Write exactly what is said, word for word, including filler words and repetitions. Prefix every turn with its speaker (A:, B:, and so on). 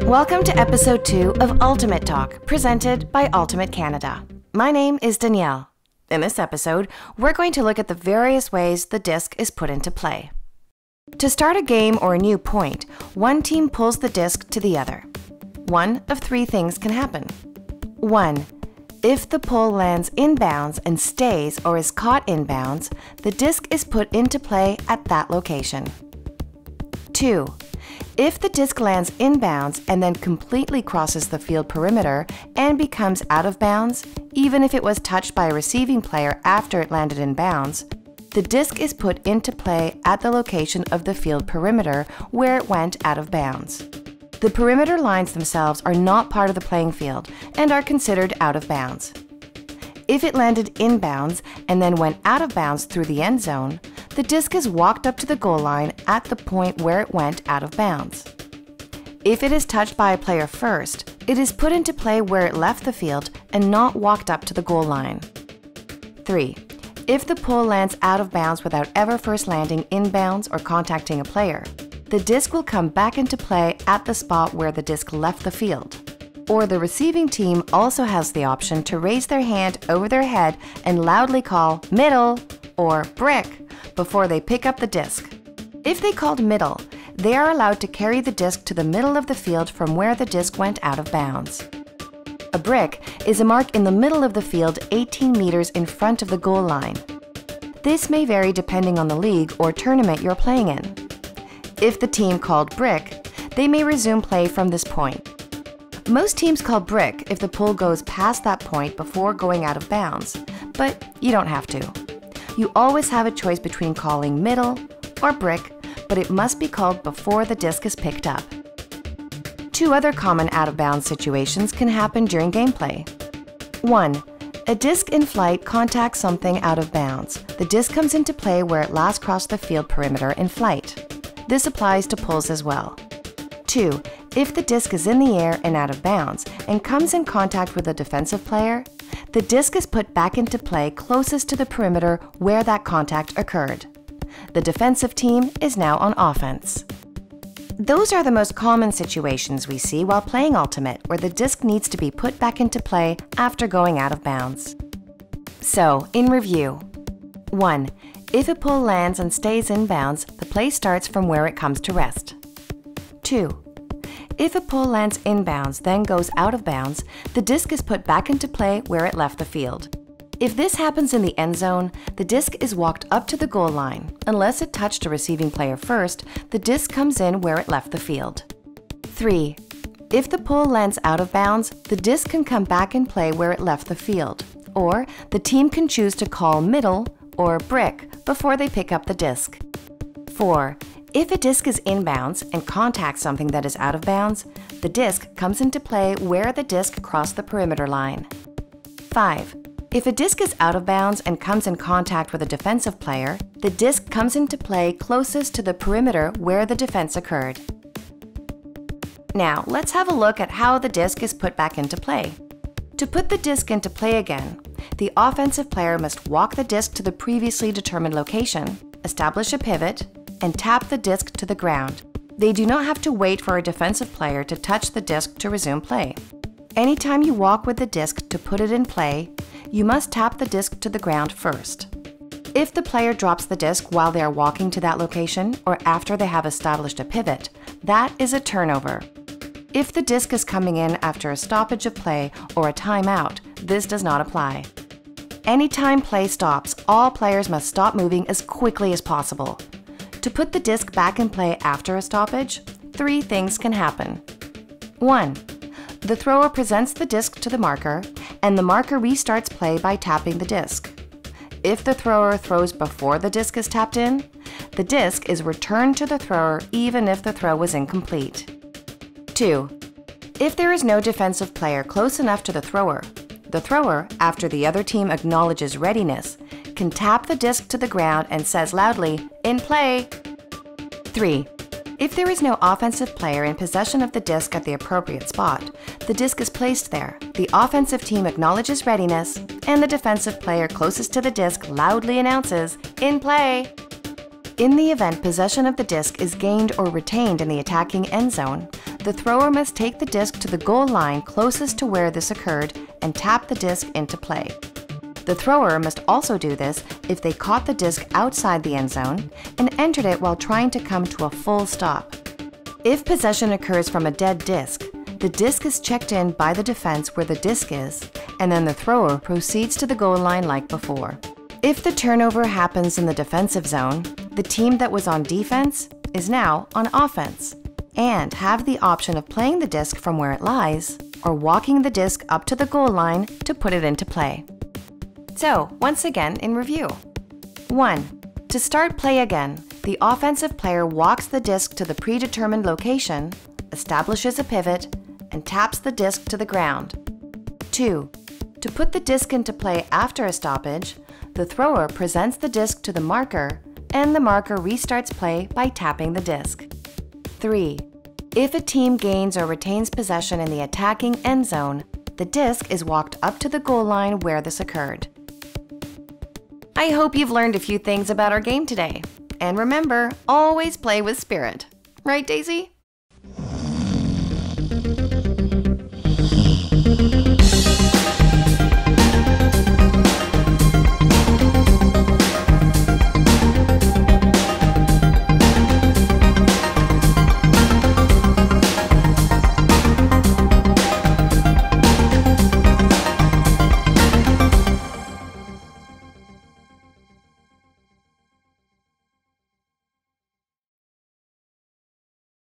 A: Welcome to episode two of Ultimate Talk, presented by Ultimate Canada. My name is Danielle. In this episode, we're going to look at the various ways the disc is put into play. To start a game or a new point, one team pulls the disc to the other. One of three things can happen. One, if the pull lands inbounds and stays or is caught inbounds, the disc is put into play at that location. Two, if the disc lands inbounds and then completely crosses the field perimeter and becomes out of bounds, even if it was touched by a receiving player after it landed in bounds, the disc is put into play at the location of the field perimeter where it went out of bounds. The perimeter lines themselves are not part of the playing field and are considered out of bounds. If it landed inbounds and then went out of bounds through the end zone, the disc is walked up to the goal line at the point where it went out of bounds. If it is touched by a player first, it is put into play where it left the field and not walked up to the goal line. Three, if the pull lands out of bounds without ever first landing inbounds or contacting a player, the disc will come back into play at the spot where the disc left the field. Or the receiving team also has the option to raise their hand over their head and loudly call middle or brick before they pick up the disc. If they called middle, they are allowed to carry the disc to the middle of the field from where the disc went out of bounds. A brick is a mark in the middle of the field eighteen meters in front of the goal line. This may vary depending on the league or tournament you're playing in. If the team called brick, they may resume play from this point. Most teams call brick if the pull goes past that point before going out of bounds, but you don't have to. You always have a choice between calling middle or brick, but it must be called before the disc is picked up. Two other common out-of-bounds situations can happen during gameplay. One, a disc in flight contacts something out of bounds. The disc comes into play where it last crossed the field perimeter in flight. This applies to pulls as well. Two, if the disc is in the air and out of bounds and comes in contact with a defensive player, the disc is put back into play closest to the perimeter where that contact occurred. The defensive team is now on offense. Those are the most common situations we see while playing Ultimate, where the disc needs to be put back into play after going out of bounds. So, in review. One, if a pull lands and stays in bounds, the play starts from where it comes to rest. Two, if a pull lands inbounds then goes out of bounds, the disc is put back into play where it left the field. If this happens in the end zone, the disc is walked up to the goal line. Unless it touched a receiving player first, the disc comes in where it left the field. Three, if the pull lands out of bounds, the disc can come back in play where it left the field. Or the team can choose to call middle or brick before they pick up the disc. Four, if a disc is inbounds and contacts something that is out of bounds, the disc comes into play where the disc crossed the perimeter line. Five, if a disc is out of bounds and comes in contact with a defensive player, the disc comes into play closest to the perimeter where the defense occurred. Now, let's have a look at how the disc is put back into play. To put the disc into play again, the offensive player must walk the disc to the previously determined location, establish a pivot, and tap the disc to the ground. They do not have to wait for a defensive player to touch the disc to resume play. Anytime you walk with the disc to put it in play, you must tap the disc to the ground first. If the player drops the disc while they are walking to that location or after they have established a pivot, that is a turnover. If the disc is coming in after a stoppage of play or a timeout, this does not apply. Anytime play stops, all players must stop moving as quickly as possible. To put the disc back in play after a stoppage, three things can happen. One, the thrower presents the disc to the marker, and the marker restarts play by tapping the disc. If the thrower throws before the disc is tapped in, the disc is returned to the thrower even if the throw was incomplete. Two, if there is no defensive player close enough to the thrower, the thrower, after the other team acknowledges readiness, can tap the disc to the ground and says loudly, "In play!" Three, if there is no offensive player in possession of the disc at the appropriate spot, the disc is placed there, the offensive team acknowledges readiness, and the defensive player closest to the disc loudly announces, "In play!" In the event possession of the disc is gained or retained in the attacking end zone, the thrower must take the disc to the goal line closest to where this occurred and tap the disc into play. The thrower must also do this if they caught the disc outside the end zone and entered it while trying to come to a full stop. If possession occurs from a dead disc, the disc is checked in by the defense where the disc is, and then the thrower proceeds to the goal line like before. If the turnover happens in the defensive zone, the team that was on defense is now on offense and have the option of playing the disc from where it lies or walking the disc up to the goal line to put it into play. So, once again in review. one. To start play again, the offensive player walks the disc to the predetermined location, establishes a pivot, and taps the disc to the ground. two. To put the disc into play after a stoppage, the thrower presents the disc to the marker, and the marker restarts play by tapping the disc. three. If a team gains or retains possession in the attacking end zone, the disc is walked up to the goal line where this occurred. I hope you've learned a few things about our game today. And remember, always play with spirit. Right, Daisy?